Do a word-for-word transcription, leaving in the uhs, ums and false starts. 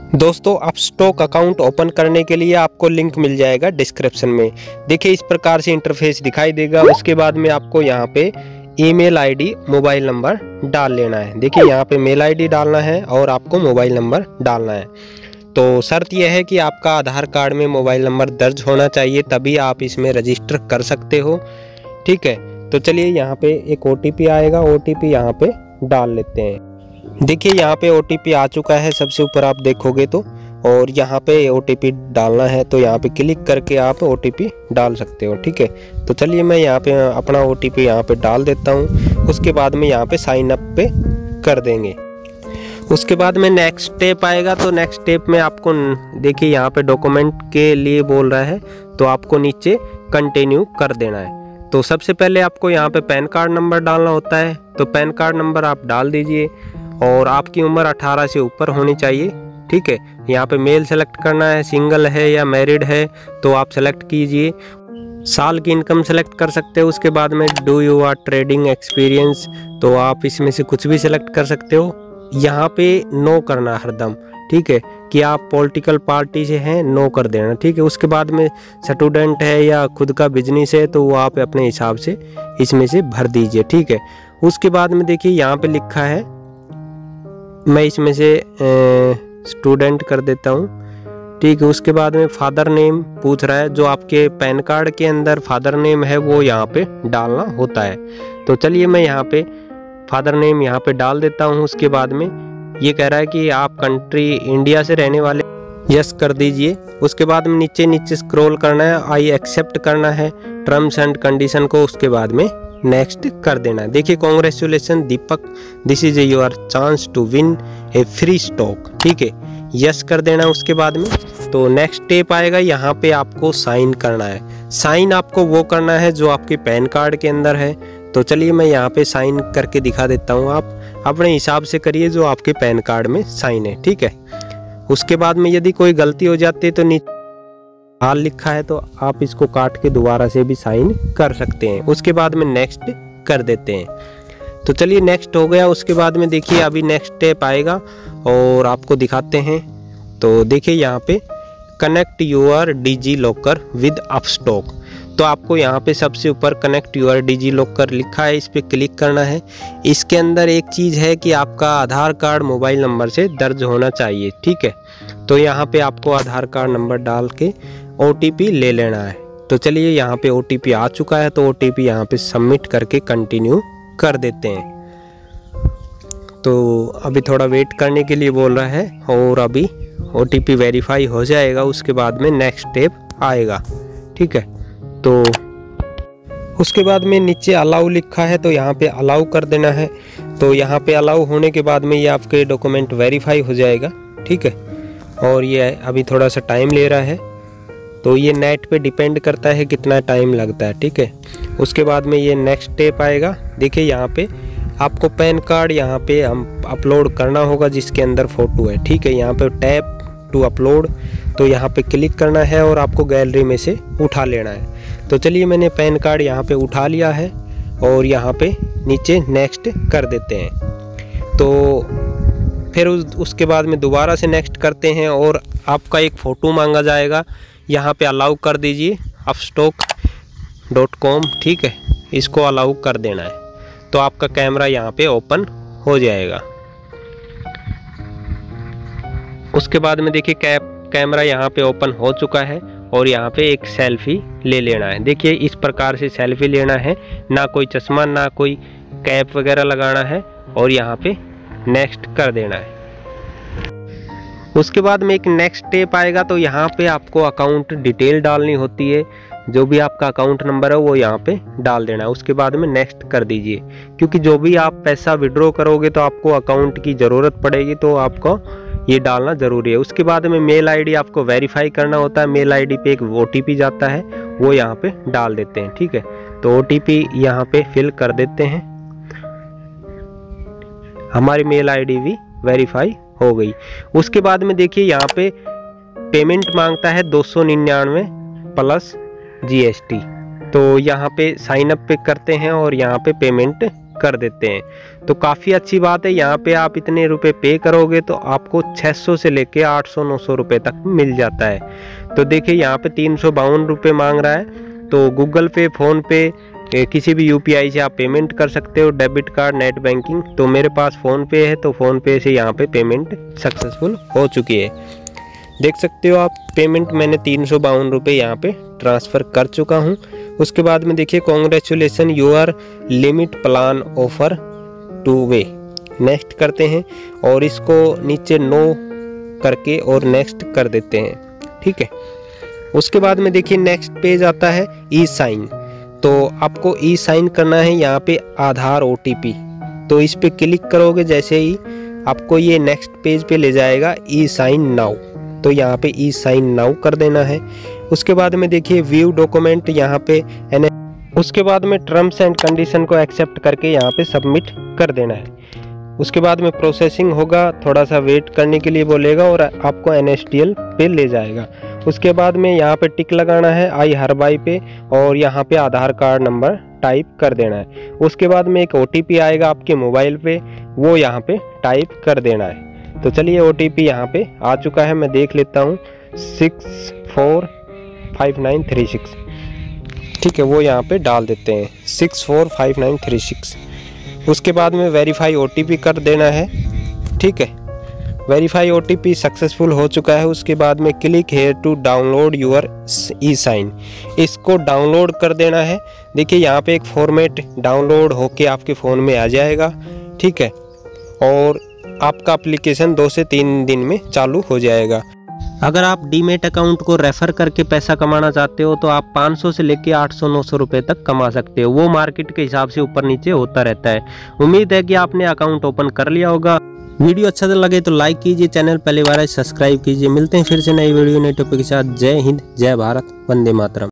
दोस्तों Upstox account open करने के लिए आपको लिंक मिल जाएगा डिस्क्रिप्शन में। देखिए इस प्रकार से इंटरफेस दिखाई देगा। उसके बाद में आपको यहाँ पे ईमेल आईडी मोबाइल नंबर डाल लेना है। देखिए यहाँ पे मेल आईडी डालना है और आपको मोबाइल नंबर डालना है। तो शर्त यह है कि आपका आधार कार्ड में मोबाइल नंबर दर्ज होना चाहिए, तभी आप इसमें रजिस्टर कर सकते हो। ठीक है, तो चलिए यहाँ पे एक ओ टी पी आएगा, ओ टी पी यहाँ पे डाल लेते हैं। देखिए यहाँ पे ओ टी पी आ चुका है, सबसे ऊपर आप देखोगे तो, और यहाँ पे ओ टी पी डालना है तो यहाँ पे क्लिक करके आप ओ टी पी डाल सकते हो। ठीक है, तो चलिए मैं यहाँ पे अपना ओ टी पी यहाँ पे डाल देता हूँ। उसके बाद में यहाँ पे साइन अप पे कर देंगे। उसके बाद में नेक्स्ट स्टेप आएगा, तो नेक्स्ट स्टेप में आपको देखिए यहाँ पे डॉक्यूमेंट के लिए बोल रहा है, तो आपको नीचे कंटिन्यू कर देना है। तो सबसे पहले आपको यहाँ पे पैन कार्ड नंबर डालना होता है, तो पैन कार्ड नंबर आप डाल दीजिए और आपकी उम्र अठारह से ऊपर होनी चाहिए। ठीक है, यहाँ पे मेल सेलेक्ट करना है, सिंगल है या मैरिड है तो आप सेलेक्ट कीजिए। साल की इनकम सेलेक्ट कर सकते हो। उसके बाद में do you are trading experience, तो आप इसमें से कुछ भी सेलेक्ट कर सकते हो। यहाँ पे नो करना हरदम, ठीक है, कि आप पॉलिटिकल पार्टी से हैं, नो कर देना। ठीक है, उसके बाद में स्टूडेंट है या खुद का बिजनेस है तो वो आप अपने हिसाब से इसमें से भर दीजिए। ठीक है, उसके बाद में देखिए यहाँ पे लिखा है, मैं इसमें से स्टूडेंट कर देता हूँ। ठीक है, उसके बाद में फादर नेम पूछ रहा है, जो आपके पैन कार्ड के अंदर फादर नेम है वो यहाँ पे डालना होता है। तो चलिए मैं यहाँ पे फादर नेम यहाँ पे डाल देता हूँ। उसके बाद में ये कह रहा है कि आप कंट्री इंडिया से रहने वाले, यस कर दीजिए। उसके बाद में नीचे नीचे स्क्रॉल करना है, आई एक्सेप्ट करना है टर्म्स एंड कंडीशन को। उसके बाद में नेक्स्ट कर देना है। देखिए congratulation Deepak, this is your chance to win a free stock. ठीक है, यस कर देना है। उसके बाद में तो नेक्स्ट स्टेप आएगा, यहाँ पे आपको साइन करना है। साइन आपको वो करना है जो आपके पैन कार्ड के अंदर है। तो चलिए मैं यहाँ पे साइन करके दिखा देता हूँ, आप अपने हिसाब से करिए जो आपके पैन कार्ड में साइन है। ठीक है, उसके बाद में यदि कोई गलती हो जाती है तो नीचे हाल लिखा है तो आप इसको काट के दोबारा से भी साइन कर सकते हैं। उसके बाद में नेक्स्ट कर देते हैं। तो चलिए नेक्स्ट हो गया। उसके बाद में देखिए अभी नेक्स्ट स्टेप आएगा और आपको दिखाते हैं। तो देखिए यहाँ पे connect your DigiLocker with Upstox, तो आपको यहाँ पे सबसे ऊपर कनेक्ट योर डिजी लॉकर लिखा है, इस पर क्लिक करना है। इसके अंदर एक चीज़ है कि आपका आधार कार्ड मोबाइल नंबर से दर्ज होना चाहिए। ठीक है, तो यहाँ पे आपको आधार कार्ड नंबर डाल के ओ टी पी ले लेना है। तो चलिए यहाँ पे ओ टी पी आ चुका है, तो ओ टी पी यहाँ पे सबमिट करके कंटिन्यू कर देते हैं। तो अभी थोड़ा वेट करने के लिए बोल रहा है और अभी ओ टी पी वेरीफाई हो जाएगा। उसके बाद में नेक्स्ट स्टेप आएगा। ठीक है, तो उसके बाद में नीचे अलाउ लिखा है, तो यहाँ पे अलाउ कर देना है। तो यहाँ पे अलाउ होने के बाद में ये आपके डॉक्यूमेंट वेरीफाई हो जाएगा। ठीक है, और ये अभी थोड़ा सा टाइम ले रहा है, तो ये नेट पे डिपेंड करता है कितना टाइम लगता है। ठीक है, उसके बाद में ये नेक्स्ट स्टेप आएगा। देखिए यहाँ पे आपको पैन कार्ड यहाँ पे हम अपलोड करना होगा जिसके अंदर फ़ोटो है। ठीक है, यहाँ पे टैप टू अपलोड, तो यहाँ पे क्लिक करना है और आपको गैलरी में से उठा लेना है। तो चलिए मैंने पैन कार्ड यहाँ पे उठा लिया है और यहाँ पे नीचे नेक्स्ट कर देते हैं। तो फिर उस, उसके बाद में दोबारा से नेक्स्ट करते हैं और आपका एक फ़ोटो मांगा जाएगा। यहाँ पे अलाउ कर दीजिए अपस्टॉक डॉट कॉम। ठीक है, इसको अलाउ कर देना है, तो आपका कैमरा यहाँ पे ओपन हो जाएगा। उसके बाद में देखिए कैप कैमरा यहाँ पे ओपन हो चुका है और यहाँ पे एक सेल्फी ले लेना है। देखिए इस प्रकार से सेल्फी लेना है, ना कोई चश्मा ना कोई कैप वगैरह लगाना है और यहाँ पे नेक्स्ट कर देना है। उसके बाद में एक नेक्स्ट स्टेप आएगा, तो यहाँ पे आपको अकाउंट डिटेल डालनी होती है। जो भी आपका अकाउंट नंबर है वो यहाँ पे डाल देना है। उसके बाद में नेक्स्ट कर दीजिए, क्योंकि जो भी आप पैसा विड्रॉ करोगे तो आपको अकाउंट की ज़रूरत पड़ेगी, तो आपको ये डालना ज़रूरी है। उसके बाद में मेल आईडी आपको वेरीफाई करना होता है। मेल आईडी पे एक ओ टी पी जाता है, वो यहाँ पे डाल देते हैं। ठीक है, तो ओ टी पी यहाँ पे फिल कर देते हैं। हमारी मेल आईडी भी वेरीफाई हो गई। उसके बाद में देखिए यहाँ पे पेमेंट मांगता है दो सौ निन्यानवे प्लस जी एस टी, तो यहाँ पे साइन अप पे करते हैं और यहाँ पे पेमेंट कर देते हैं। तो काफ़ी अच्छी बात है। यहाँ पे आप इतने रुपए पे करोगे तो आपको छह सौ से लेके आठ सौ नौ सौ रुपये तक मिल जाता है। तो देखिए यहाँ पे तीन सौ बावन रुपये मांग रहा है। तो गूगल पे, फ़ोन पे, किसी भी यूपीआई से आप पेमेंट कर सकते हो, डेबिट कार्ड, नेट बैंकिंग। तो मेरे पास फ़ोन पे है तो फ़ोन पे से यहाँ पे पेमेंट सक्सेसफुल हो चुकी है। देख सकते हो आप, पेमेंट मैंने तीन सौ बावन रुपये यहाँ पे ट्रांसफ़र कर चुका हूँ। उसके बाद में देखिए congratulation your limit plan offer today, next करते हैं और इसको नीचे नो करके और नेक्स्ट कर देते हैं। ठीक है, उसके बाद में देखिए नेक्स्ट पेज आता है ई साइन। तो आपको ई साइन करना है यहाँ पे आधार ओटीपी। तो इस पे क्लिक करोगे जैसे ही आपको ये नेक्स्ट पेज पे ले जाएगा ई साइन नाउ। तो यहाँ पे ई साइन नाउ कर देना है। उसके बाद में देखिए व्यू डॉक्यूमेंट, यहाँ पे एन उसके बाद में टर्म्स एंड कंडीशन को एक्सेप्ट करके यहाँ पे सबमिट कर देना है। उसके बाद में प्रोसेसिंग होगा, थोड़ा सा वेट करने के लिए बोलेगा और आपको एन एस डी एल पे ले जाएगा। उसके बाद में यहाँ पे टिक लगाना है आई हरबाई पे और यहाँ पे आधार कार्ड नंबर टाइप कर देना है। उसके बाद में एक ओ टी पी आएगा आपके मोबाइल पे, वो यहाँ पे टाइप कर देना है। तो चलिए ओ टी पी यहाँ पे आ चुका है, मैं देख लेता हूँ, six four five nine three six. ठीक है, वो यहाँ पे डाल देते हैं six four five nine three six. उसके बाद में वेरीफाई ओ टी पी कर देना है। ठीक है, verify O T P successful हो चुका है। उसके बाद में click here to download your e sign, इसको डाउनलोड कर देना है। देखिए यहाँ पे एक फॉर्मेट डाउनलोड होके आपके फ़ोन में आ जाएगा। ठीक है, और आपका एप्लीकेशन दो से तीन दिन में चालू हो जाएगा। अगर आप डीमेट अकाउंट को रेफर करके पैसा कमाना चाहते हो तो आप पाँच सौ से लेके आठ सौ नौ सौ रुपये तक कमा सकते हो। वो मार्केट के हिसाब से ऊपर नीचे होता रहता है। उम्मीद है कि आपने अकाउंट ओपन कर लिया होगा। वीडियो अच्छा लगे तो लाइक कीजिए, चैनल पहली बार सब्सक्राइब कीजिए। मिलते हैं फिर से नई वीडियो नई टॉपिक के साथ। जय हिंद, जय भारत, वंदे मातरम।